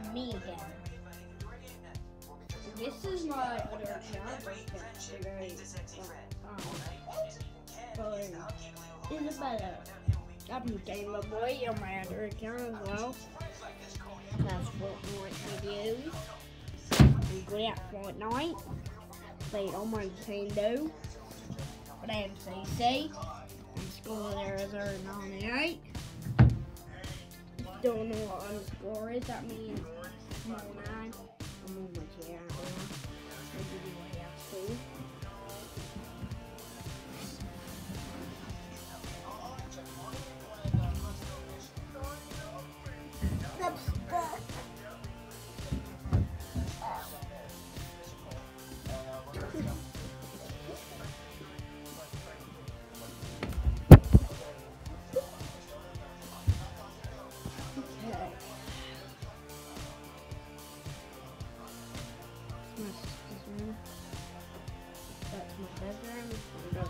me again. This is my other account. Isabella. I'm Gamer Boy on my other account as well. That's Fortnite videos. I'm good at Fortnite. Played on my Nintendo. But I am CC. I'm scoring Arizona 98. Don't know what underscore is. That means 9. I'm on my chair now. Maybe the way out school. That's my bedroom.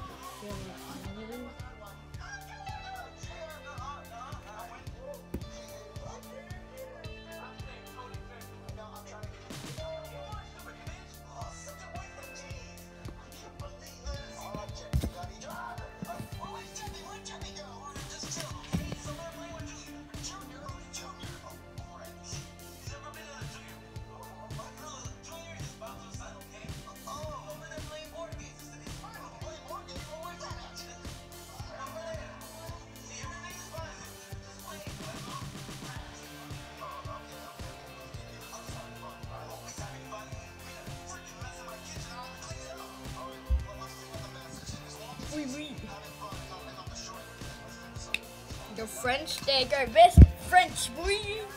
The French, they go best French, boy.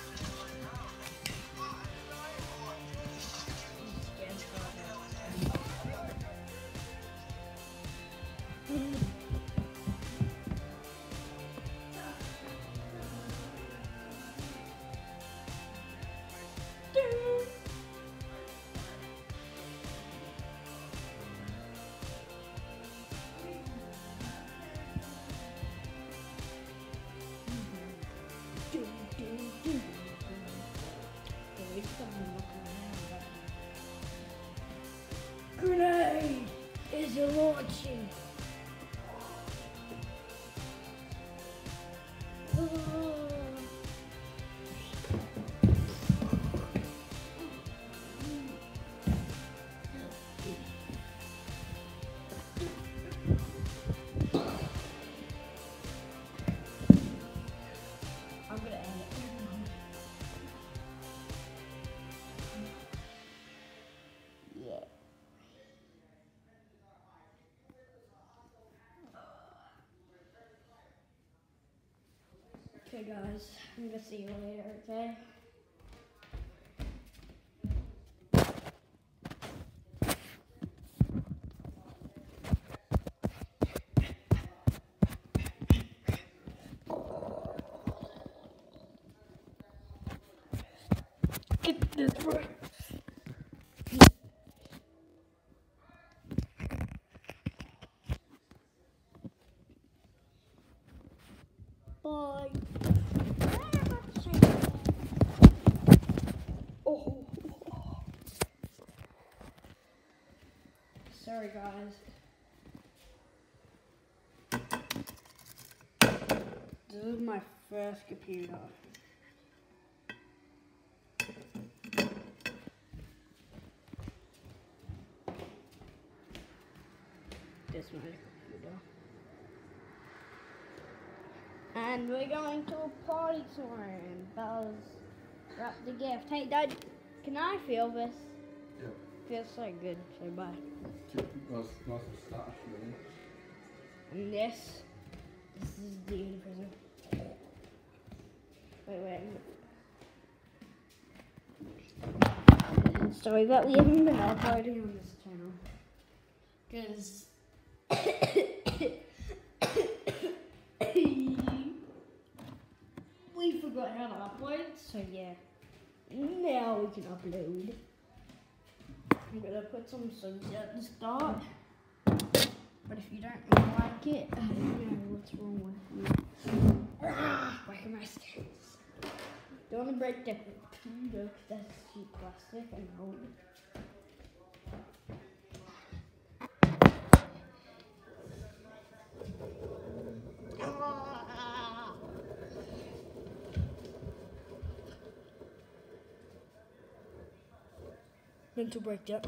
Grenade is launching. I'm gonna end it. Yeah. Okay guys, I'm gonna see you later, okay? Get this right. Bye. Oh. Sorry guys. This is my first computer. This is my computer. And we're going to a party tomorrow and Bella's wrapped the gift. Hey Dad, can I feel this? Yeah. Feels so good, so bye. Nice moustache, really. And this is the only present. Wait. Sorry that we haven't been uploading on this channel. Because we forgot how to upload, so yeah. Now we can upload. I'm gonna put some songs at the start. But if you don't like it, I don't know what's wrong with you. Where are my sticks? Don't want to break the computer because that's cheap plastic and old. Then to break that.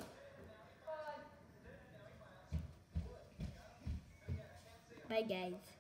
Bye guys.